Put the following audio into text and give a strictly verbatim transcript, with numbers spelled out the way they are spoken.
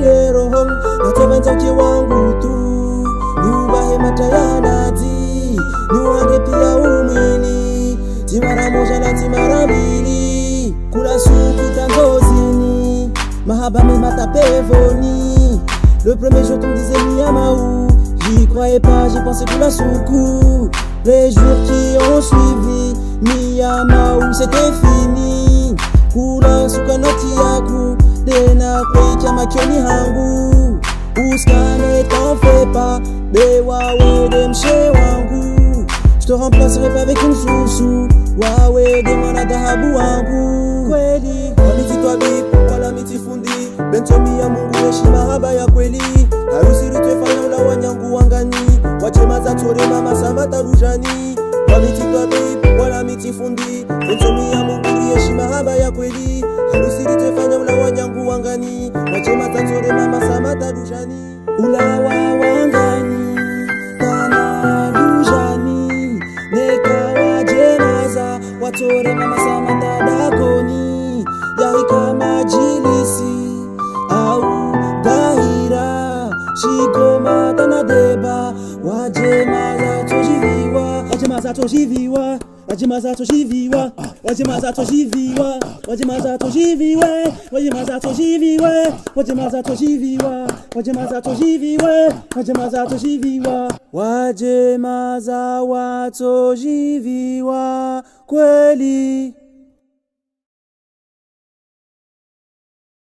nilinde roho natovenza uke wangu tu niubahe matayanati niwange pia umwili timara moja na timara mbili kula supu tangozini mahaba mema tapevoni. Le premier jour tu me disais Miyamaou, j'y croyais pas, j'ai pensé que la soukou. Les jours qui ont suivi Miyamaou c'était fini. Kula suka notiaku dena kwecha makioni hangu uskane t'en fais pas bewawe de mshe wangu. Je te remplacerai pas avec une sousou wawe de mwana dhahabu wangu. Kweli amiti toi bip wala miti fundi bentomi ya Mungu heshima haba ya kweli. Harusi rutwefanya ula wanyangu wangani wachema za tore mama samata rujani. Amiti toi bip wala miti fundi bentomi ya Mungu heshima haba ya kweli. Harusi rutwefanya ula wanyangu wangani wachema za tore mama samata rujani. Ula wa wangani tana rujani neka wajemaza watore mama samata dakoni yaika majilisi au dahira shigoma tana deba wajemaza tojiviwa wajemaza tojiviwa wajemaza tojiviwa wajemaza tojiviwa wajemaza tojiviwa wajemaza tojiviwa wajemaza tojiviwa wajemaza tojiviwa wajemaza tojiviwa wajemaza watojiviwa kweli.